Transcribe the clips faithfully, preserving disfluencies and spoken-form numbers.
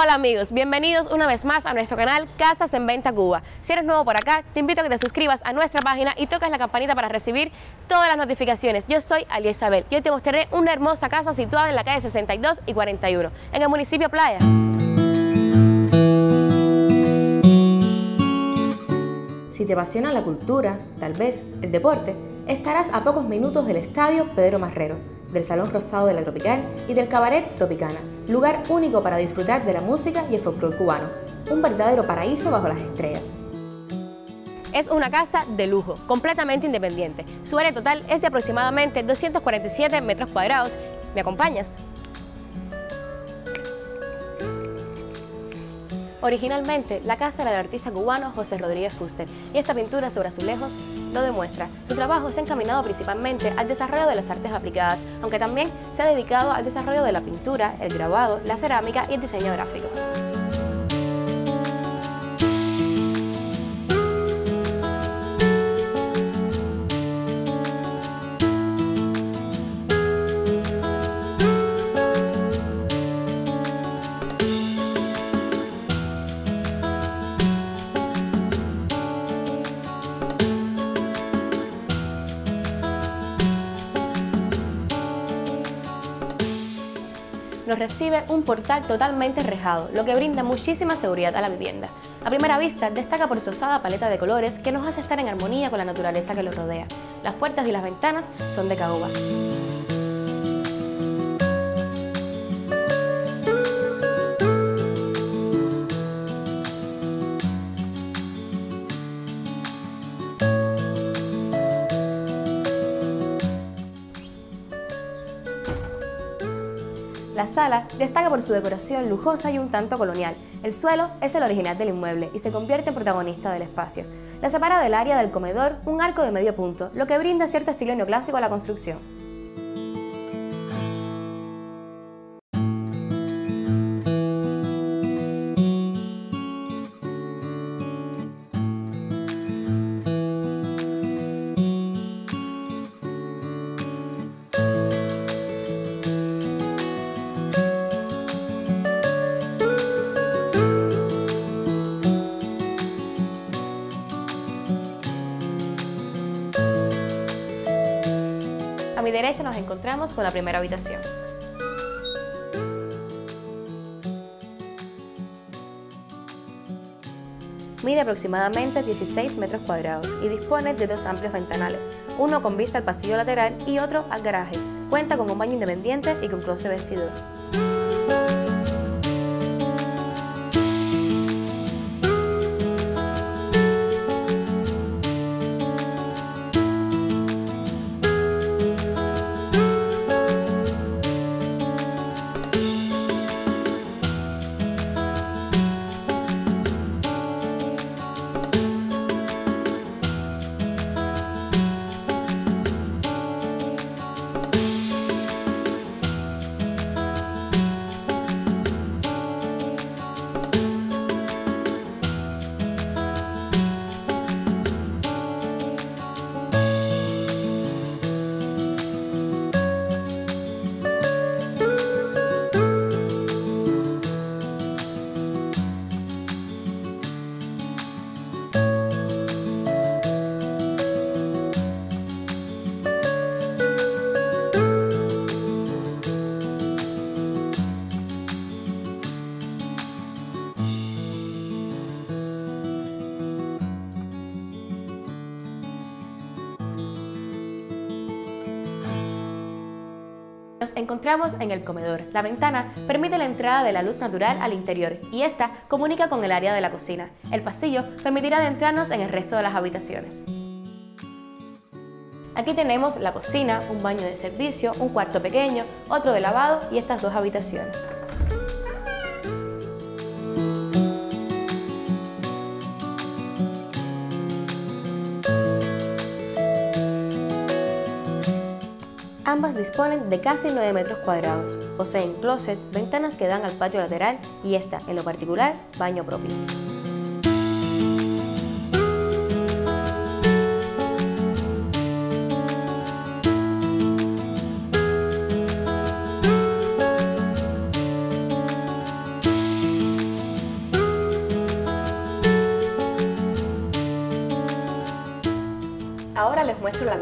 Hola amigos, bienvenidos una vez más a nuestro canal Casas en Venta Cuba. Si eres nuevo por acá, te invito a que te suscribas a nuestra página y toques la campanita para recibir todas las notificaciones. Yo soy Alia Isabel y hoy te mostraré una hermosa casa situada en la calle sesenta y dos y cuarenta y uno, en el municipio Playa. Si te apasiona la cultura, tal vez el deporte, estarás a pocos minutos del Estadio Pedro Marrero, del Salón Rosado de la Tropical y del Cabaret Tropicana, lugar único para disfrutar de la música y el folclore cubano, un verdadero paraíso bajo las estrellas. Es una casa de lujo, completamente independiente. Su área total es de aproximadamente doscientos cuarenta y siete metros cuadrados. ¿Me acompañas? Originalmente, la casa era del artista cubano José Rodríguez Fuster y esta pintura sobre azulejos lo demuestra. Su trabajo se ha encaminado principalmente al desarrollo de las artes aplicadas, aunque también se ha dedicado al desarrollo de la pintura, el grabado, la cerámica y el diseño gráfico. Nos recibe un portal totalmente rejado, lo que brinda muchísima seguridad a la vivienda. A primera vista, destaca por su osada paleta de colores que nos hace estar en armonía con la naturaleza que lo rodea. Las puertas y las ventanas son de caoba. La sala destaca por su decoración lujosa y un tanto colonial. El suelo es el original del inmueble y se convierte en protagonista del espacio. La separa del área del comedor un arco de medio punto, lo que brinda cierto estilo neoclásico a la construcción. A mi derecha nos encontramos con la primera habitación. Mide aproximadamente dieciséis metros cuadrados y dispone de dos amplios ventanales, uno con vista al pasillo lateral y otro al garaje. Cuenta con un baño independiente y con closet vestidor. Nos encontramos en el comedor. La ventana permite la entrada de la luz natural al interior y esta comunica con el área de la cocina. El pasillo permitirá adentrarnos en el resto de las habitaciones. Aquí tenemos la cocina, un baño de servicio, un cuarto pequeño, otro de lavado y estas dos habitaciones. Ambas disponen de casi nueve metros cuadrados, poseen closet, ventanas que dan al patio lateral y esta, en lo particular, baño propio.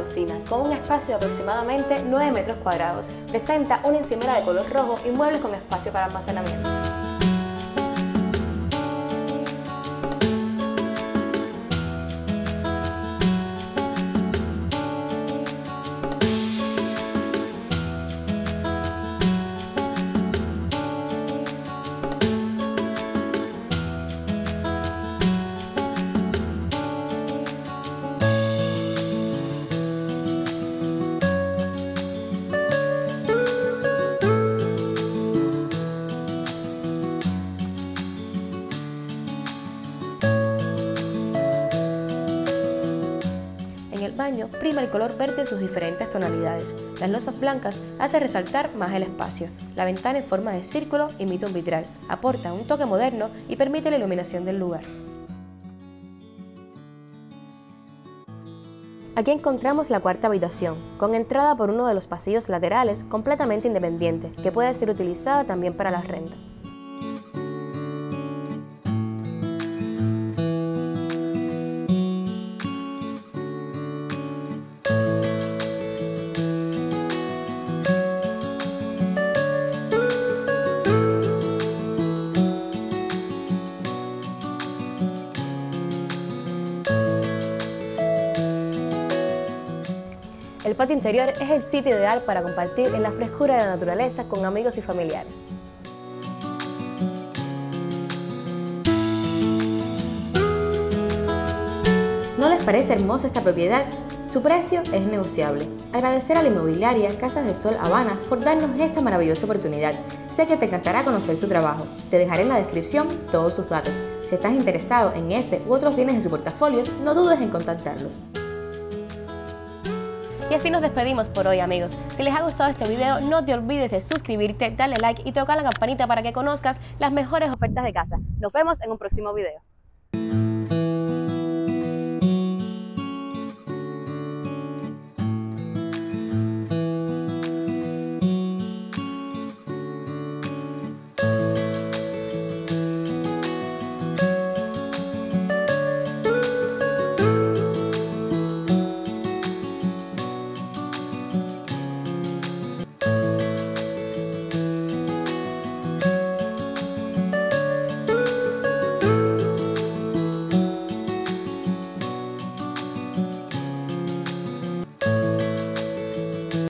cocina, con un espacio de aproximadamente nueve metros cuadrados. Presenta una encimera de color rojo y muebles con espacio para almacenamiento. En el baño prima el color verde en sus diferentes tonalidades. Las losas blancas hacen resaltar más el espacio. La ventana en forma de círculo imita un vitral, aporta un toque moderno y permite la iluminación del lugar. Aquí encontramos la cuarta habitación, con entrada por uno de los pasillos laterales completamente independiente, que puede ser utilizada también para la renta. El patio interior es el sitio ideal para compartir en la frescura de la naturaleza con amigos y familiares. ¿No les parece hermosa esta propiedad? Su precio es negociable. Agradecer a la inmobiliaria Casas de Sol Habana por darnos esta maravillosa oportunidad. Sé que te encantará conocer su trabajo. Te dejaré en la descripción todos sus datos. Si estás interesado en este u otros bienes de su portafolio, no dudes en contactarlos. Y así nos despedimos por hoy, amigos. Si les ha gustado este video, no te olvides de suscribirte, darle like y tocar la campanita para que conozcas las mejores ofertas de casa. Nos vemos en un próximo video.